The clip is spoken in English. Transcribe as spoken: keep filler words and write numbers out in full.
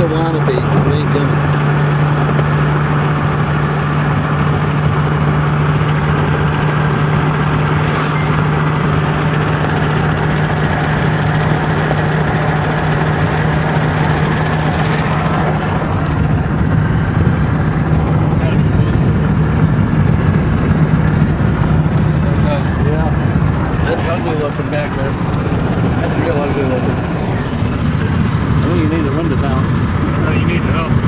you want to be. You ain't coming. That's ugly looking back there. That's real ugly looking. Well, you need to run it down. No, you need to help.